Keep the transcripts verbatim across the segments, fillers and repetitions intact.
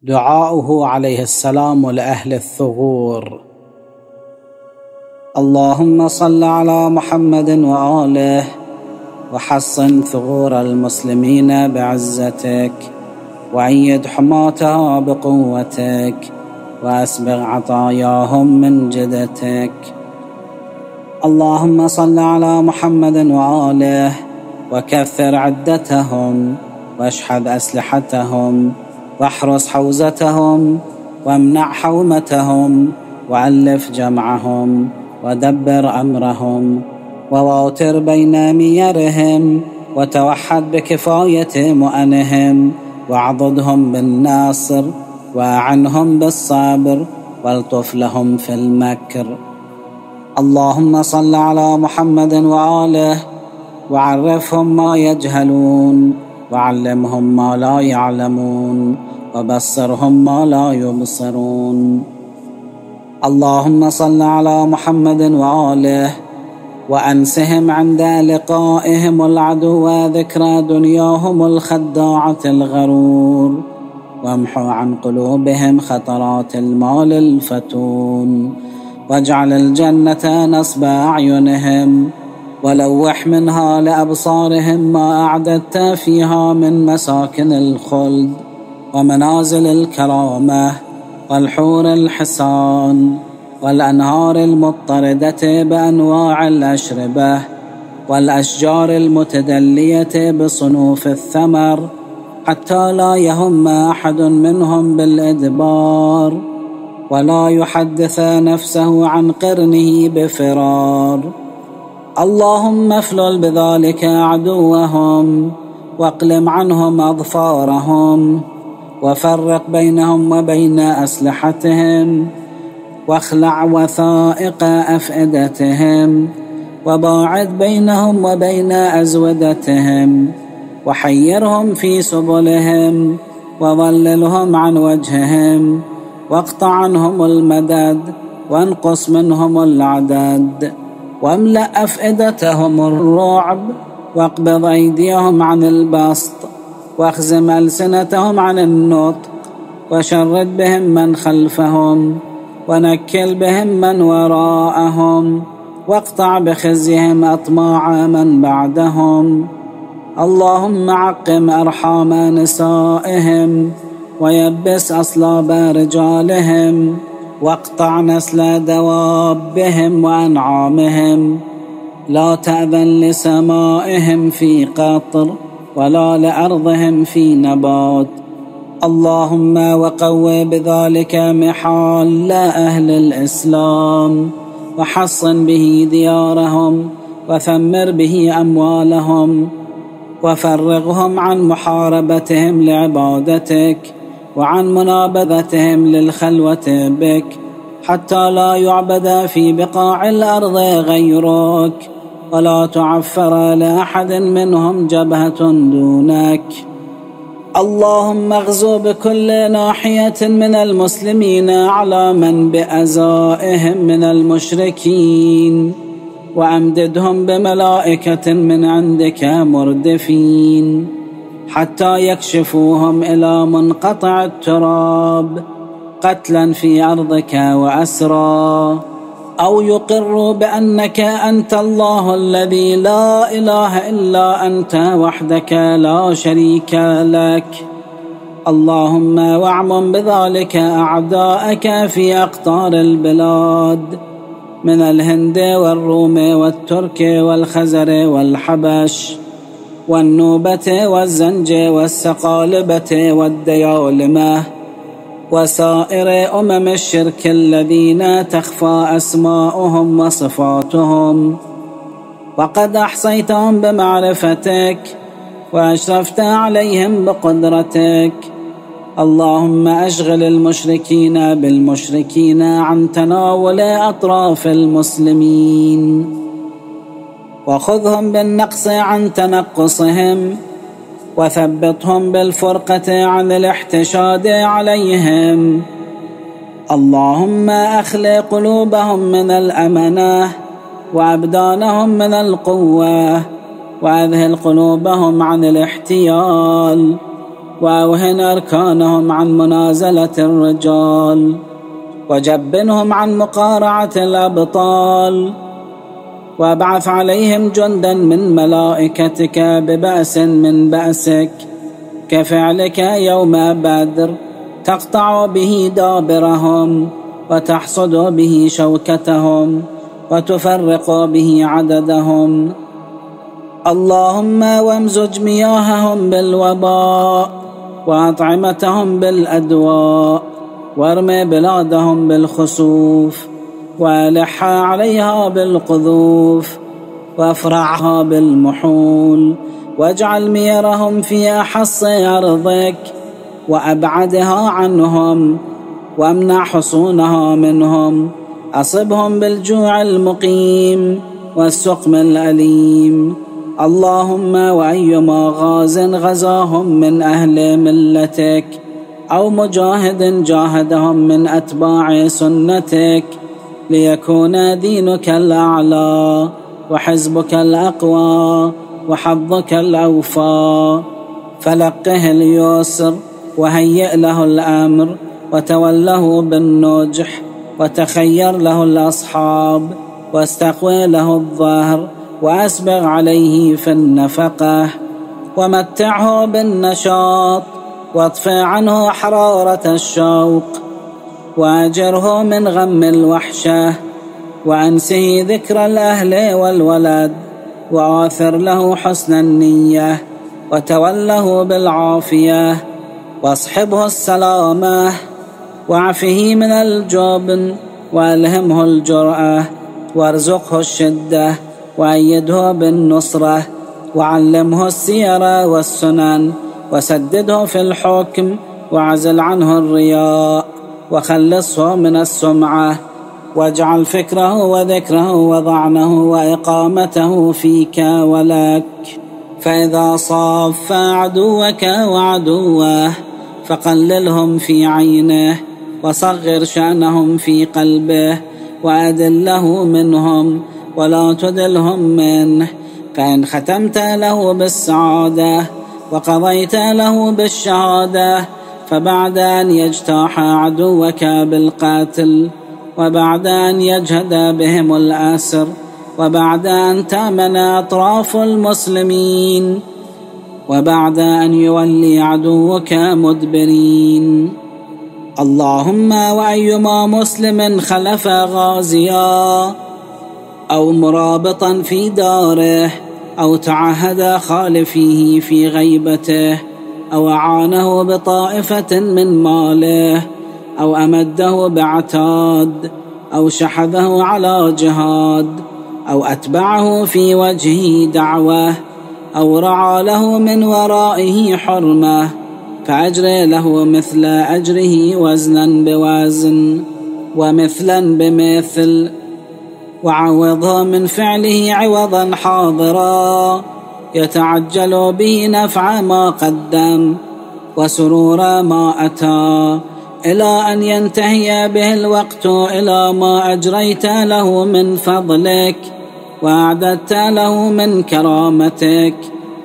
دعاؤه عليه السلام لأهل الثغور. اللهم صل على محمد وآله وحصن ثغور المسلمين بعزتك، وأيد حماتها بقوتك، وأسبغ عطاياهم من جدتك. اللهم صل على محمد وآله وكثر عدتهم، واشحذ أسلحتهم، واحرس حوزتهم، وامنع حومتهم، وألف جمعهم، ودبر أمرهم، وواتر بين ميرهم، وتوحد بكفاية مؤنهم، واعضدهم بالناصر، وأعنهم بالصبر، والطف لهم في المكر. اللهم صل على محمد وآله وعرفهم ما يجهلون، وعلمهم ما لا يعلمون، وبصرهم ما لا يبصرون. اللهم صل على محمد وآله وأنسهم عند لقائهم العدو ذكرى دنياهم الخداعة الغرور، وامحو عن قلوبهم خطرات المال الفتون، واجعل الجنة نصب أعينهم، ولوح منها لأبصارهم ما أعددت فيها من مساكن الخلد، ومنازل الكرامة، والحور الحسان، والأنهار المضطردة بأنواع الأشربة، والأشجار المتدلية بصنوف الثمر، حتى لا يهم أحد منهم بالإدبار، ولا يحدث نفسه عن قرنه بفرار. اللهم افلل بذلك عدوهم، واقلم عنهم أظفارهم، وفرق بينهم وبين أسلحتهم، واخلع وثائق أفئدتهم، وباعد بينهم وبين أزودتهم، وحيرهم في سبلهم، وظللهم عن وجههم، واقطع عنهم المدد، وانقص منهم العدد، واملأ أفئدتهم الرعب، واقبض أيديهم عن البسط، واخزم ألسنتهم عن النطق، وشرد بهم من خلفهم، ونكل بهم من وراءهم، واقطع بخزيهم أطماع من بعدهم. اللهم عقم أرحام نسائهم، ويبس أصلاب رجالهم، واقطع نسل دوابهم وأنعامهم، لا تأذن لسمائهم في قطر، ولا لأرضهم في نبات. اللهم وقو بذلك محال أهل الإسلام، وحصن به ديارهم، وثمر به أموالهم، وفرغهم عن محاربتهم لعبادتك، وعن منابذتهم للخلوة بك، حتى لا يعبد في بقاع الأرض غيرك، ولا تعفر لأحد منهم جبهة دونك. اللهم اغزو بكل ناحية من المسلمين على من بأزائهم من المشركين، وأمددهم بملائكة من عندك مردفين، حتى يكشفوهم إلى منقطع التراب قتلا في أرضك وأسرى، أو يقروا بأنك أنت الله الذي لا إله إلا أنت وحدك لا شريك لك. اللهم واعمم بذلك أعداءك في أقطار البلاد، من الهند والروم والترك والخزر والحبش، والنوبة والزنج والسقالبة والديالمة، وسائر أمم الشرك الذين تخفى أسماؤهم وصفاتهم، وقد أحصيتهم بمعرفتك، وأشرفت عليهم بقدرتك. اللهم أشغل المشركين بالمشركين عن تناول أطراف المسلمين، وخذهم بالنقص عن تنقصهم، وثبتهم بالفرقة عن الاحتشاد عليهم. اللهم أخلق قلوبهم من الأمنة، وأبدانهم من القوة، وأذهل قلوبهم عن الاحتيال، وأوهن أركانهم عن منازلة الرجال، وجبنهم عن مقارعة الأبطال، وابعث عليهم جندا من ملائكتك ببأس من بأسك كفعلك يوم بدر، تقطع به دابرهم وتحصد به شوكتهم وتفرق به عددهم. اللهم وامزج مياههم بالوباء وأطعمتهم بالأدواء، وارم بلادهم بالخسوف، والح عليها بالقذوف، وافرعها بالمحول، واجعل ميرهم في أحص أرضك وأبعدها عنهم، وامنع حصونها منهم. أصبهم بالجوع المقيم والسقم الأليم. اللهم وأيما غاز غزاهم من أهل ملتك أو مجاهد جاهدهم من أتباع سنتك، ليكون دينك الأعلى وحزبك الأقوى وحظك الأوفى، فلقه اليسر وهيئ له الأمر، وتوله بالنجح، وتخير له الأصحاب، واستقوي له الظهر، وأسبغ عليه في النفقة، ومتعه بالنشاط، واطفئ عنه حرارة الشوق، وأجره من غم الوحشة، وأنسه ذكر الأهل والولد، وآثر له حسن النية، وتوله بالعافية، واصحبه السلامة، واعفه من الجبن، وألهمه الجرأة، وارزقه الشدة، وأيده بالنصرة، وعلمه السير والسنن، وسدده في الحكم، وعزل عنه الرياء، وخلصه من السمعة، واجعل فكره وذكره وضعنه وإقامته فيك ولك. فإذا صاف عدوك وعدوه فقللهم في عينه، وصغر شأنهم في قلبه، وأدله منهم ولا تدلهم منه. فإن ختمت له بالسعادة وقضيت له بالشهادة، فبعد أن يجتاح عدوك بالقتل، وبعد أن يجهد بهم الأسر، وبعد أن تأمن أطراف المسلمين، وبعد أن يولي عدوك مدبرين. اللهم وأيما مسلم خلف غازيا أو مرابطا في داره، أو تعهد خالفيه في غيبته، أو أعانه بطائفة من ماله، أو أمده بعتاد، أو شحذه على جهاد، أو أتبعه في وجهه دعوة، أو رعى له من ورائه حرمة، فأجر له مثل أجره وزنا بوزن ومثلا بمثل، وعوضه من فعله عوضا حاضرا، يتعجل به نفع ما قدم وسرور ما أتى، إلى أن ينتهي به الوقت إلى ما أجريت له من فضلك وأعددت له من كرامتك.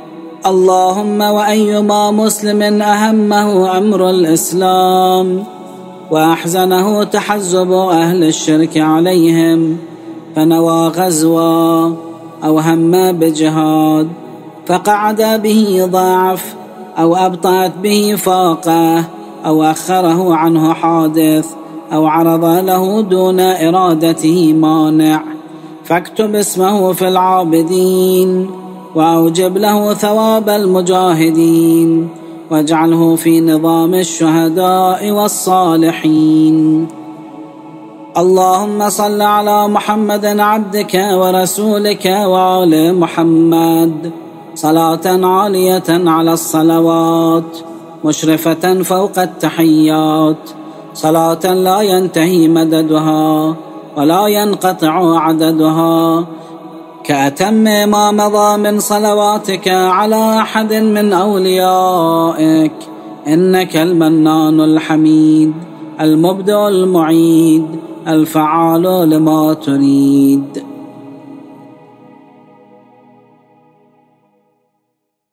اللهم وأيما مسلم أهمه أمر الإسلام وأحزنه تحزب أهل الشرك عليهم، فنوى غزوا أو هم بجهاد، فقعد به ضعف، أو أبطأت به فاقة، أو أخره عنه حادث، أو عرض له دون إرادته مانع، فاكتب اسمه في العابدين، وأوجب له ثواب المجاهدين، واجعله في نظام الشهداء والصالحين. اللهم صل على محمد عبدك ورسولك وآل محمد صلاة عالية على الصلوات، مشرفة فوق التحيات، صلاة لا ينتهي مددها ولا ينقطع عددها، كأتم ما مضى من صلواتك على أحد من أوليائك، إنك المنان الحميد المبدع المعيد الفعال لما تريد.